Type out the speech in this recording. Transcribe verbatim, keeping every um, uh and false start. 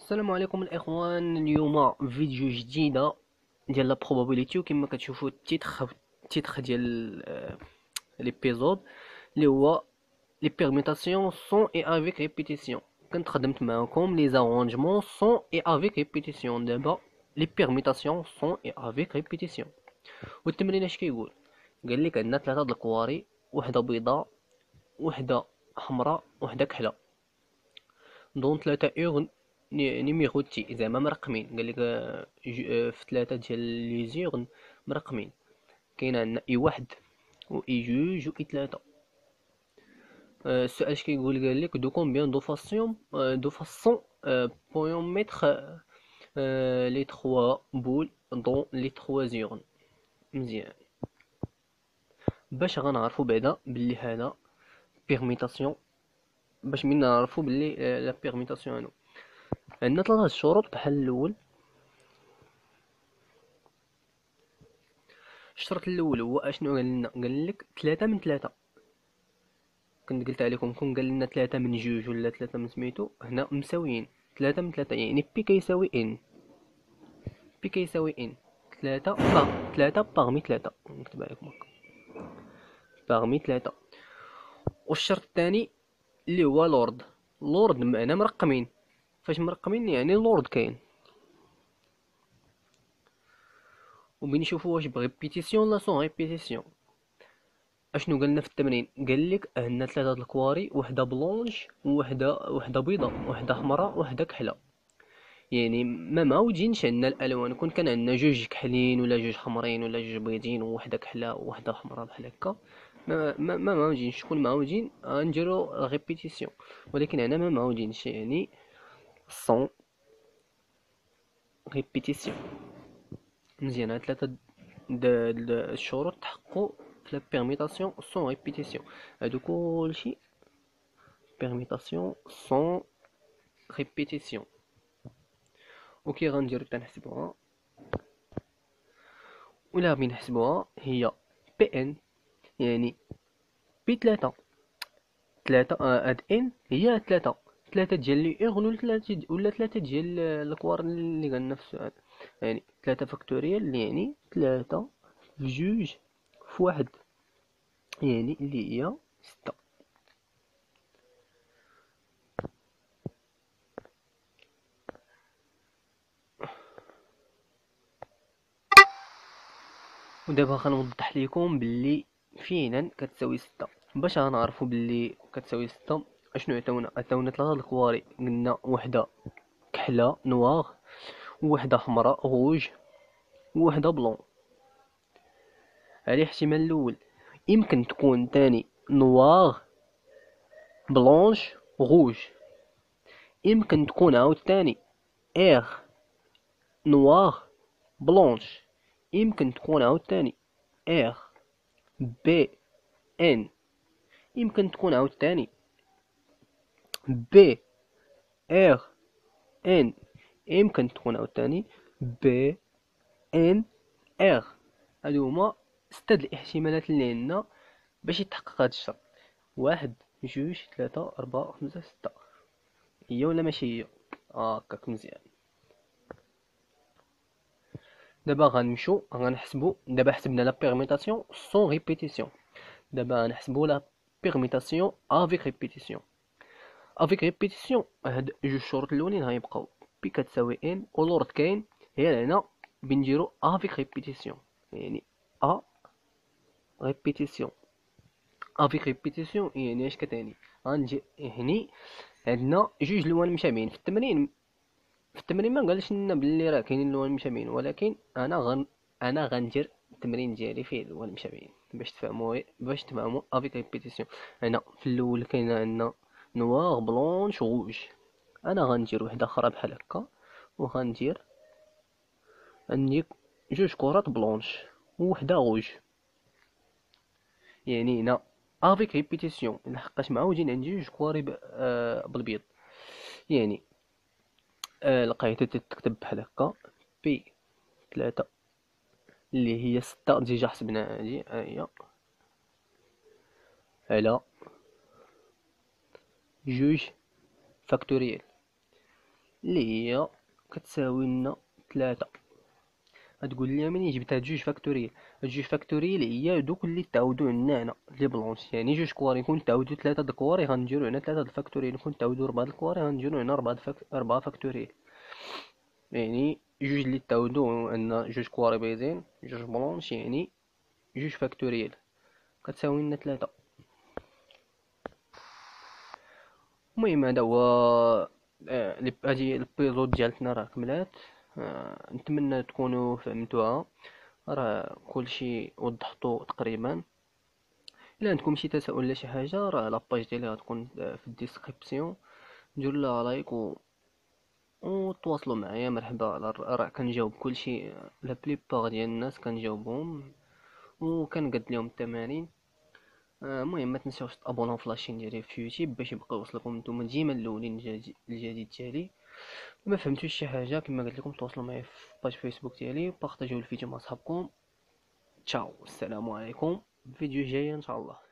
السلام عليكم الاخوان. اليوم فيديو جديده ديال لا probability، وكما كتشوفوا التيتر التيتر ديال آه، ليبيزود اللي هو لي بيرميتاسيون سون اي افيك ريبيتيسيون. كنت خدمت معكم لي زارونجمون سون اي افيك ريبيتيسيون، دابا لي بيرميتاسيون سون اي افيك ريبيتيسيون. والتمرين اش كيقول؟ قال لك عندنا ثلاثه د الكواري، وحده بيضاء وحده حمراء وحده كحله، دون ثلاثة اورن نيميروتي زعما مرقمين. قال لك آه، ج- آه، في ثلاثة ديال لي زورن مرقمين. كاين عندنا اي واحد و اي جوج و اي ثلاثة. آه، السؤال اش كيقول؟ قال لك دو كومبيان دو فاسيون آه، دو فاسون آه، بويون ميتر آه، لي تخوا بول دون لي تخوا زورن. مزيان، باش غنعرفو بعدا بلي هذا بيرميتاسيون، باش من نعرفو بلي آه، لا بيرميتاسيون هادو عندنا ثلاثة الشروط. بحال الاول، الشرط الاول هو اشنو قال لنا؟ قال لك ثلاثة من ثلاثة. كنت قلت عليكم كون قال لنا ثلاثة من جوج ولا ثلاثة من سميتو، هنا مساويين. ثلاثة من ثلاثة يعني بي كيساوي ان، بي كيساوي ان ثلاثة باغ ثلاثة باغمي ثلاثة. نكتب عليكم هكا باغمي ثلاثة. والشرط الثاني اللي هو لورد. لورد معنا مرقمين، فاش مرقمين يعني لورد كاين. وبنشوفوا واش بريبيتيسيون لا سون ريبيتيسيون. اشنو قالنا في التمرين؟ قال لك عندنا ثلاثه د الكواري، وحده بلونش وحده وحده بيضاء وحده حمراء وحده كحله. يعني ما معوجينش عندنا الالوان. كون كان عندنا جوج كحلين ولا جوج حمرين ولا جوج بيضين وحده كحله وحده حمراء بحال هكا، ما ما ما معوجينش. شكون معوجين غنديرو ريبيتيسيون، ولكن هنا ما معوجينش يعني سون ريبيتيسيون. مزيان، هاد ثلاثه د د الشروط تحققوا في لا بيرميتاسيون سون ريبيتيسيون. هادو كلشي permutation sans répétition. وكي غنديرو تنحسبوها، ولا غادي نحسبوها هي بي ان يعني بي ثلاثة. ثلاثة هاد ان هي ثلاثة، ثلاثة ديال لي اغن ولا ثلاثة ولا ثلاثة ديال الكوار اللي قالنا في السؤال. يعني ثلاثة فاكتوريال اللي يعني ثلاثة في جوج في واحد، يعني اللي هي ستة. ودابا غنوضح لكم باللي فعلا كتساوي ستة. باش غنعرفو باللي كتساوي ستة، اشنو عطاونا؟ عطاونا ثلاثة د الكواري، قلنا وحدة كحلة نواغ ووحدة حمراء غوج ووحدة بلون. على الاحتمال الاول يمكن تكون تاني نواغ بلونش غوج. يمكن تكون عاوتاني اغ نواغ بلونش. يمكن تكون عاوتاني اغ بي ان. يمكن تكون عاوتاني بي ار ان. يمكن تكون عاوتاني بي ان ار. هادو هما ستة د الاحتمالات اللي عندنا باش يتحقق هاد الشرط. واحد جوج ثلاثة أربعة خمسة ستة. هي ولا ماشي هي؟ هاكاك مزيان. دابا غنمشيو غنحسبو. دابا حسبنا لا بيرميتاسيون سون ريبيتيسيون، دابا غنحسبو لا بيرميتاسيون افيك ريبيتيسيون. افيك ريبيتيسيون هاد جوج شروط الاولين غيبقاو بي كتساوي ان، ولورد كاين. هي هنا بنديرو افيك ريبيتيسيون يعني ا ريبيتيسيون. افيك ريبيتيسيون يعني اش كتعني؟ غنجي هني عندنا جوج لوان مشابهين. في التمرين في التمرين ما قالش لنا بلي راه كاينين لوان مشابهين، ولكن انا غن انا غندير التمرين ديالي فيه لوان مشابهين باش تفهموا باش تفهموا افيك ريبيتيسيون. هنا في الاول كاين عندنا نوار بلونش غوج. انا غندير وحده اخرى بحال هكا، وغندير عندي جوج كرات بلونش ووحده غوج. يعني هنا افيك ريبيتيسيون لحقاش معوجين عندي جوج كواري ب- آه، بالبيض. يعني آه، القاعدة تكتب بحال هكا بي ثلاثة اللي هي ستة ديجا حسبناها هادي ها هي، على جوج فاكتوريال اللي هي كتساوي لنا ثلاثة. غتقول لي منين جبت هاد جوج فاكتوريال؟ هاد جوج فاكتوريال هي دوك اللي تعاودوا عندنا هنا لي بلونش، يعني جوج كواري كون تعاودوا ثلاثة د الكواري غنديرو هنا ثلاثة د الفاكتوريال، كون تعاودوا ربعة د الكواري غنديرو هنا ربعة د فاك... ربعة فاكتوريال. يعني جوج اللي تعاودوا عندنا جوج كواري بيضين جوج بلونش، يعني جوج فاكتوريال كتساوي لنا ثلاثة. المهم هذا هو آه، لي- هادي البيزود ديالتنا راه كملات. آه، نتمنى تكونوا فهمتوها، راه كلشي وضحتو تقريبا. الا عندكم شي تساؤل ولا شي حاجه راه لاباج ديالي غتكون في الديسكريبسيون، ديروا لها لايك و... وتواصلوا معايا مرحبا. راه راه كنجاوب كلشي، لا بليبار ديال الناس كنجاوبهم وكنقد لهم التمارين. آه، المهم ما تنساوش تابوناو في لاشين ديالي في يوتيوب باش يبقى يوصلكم نتوما ديما الاولين الجديد الجديد ديالي. ما فهمتوش شي حاجه كما قلت لكم تواصلوا معايا في باج فيسبوك ديالي، بارطاجيو الفيديو مع صحابكم. تشاو، السلام عليكم، فيديو جاي ان شاء الله.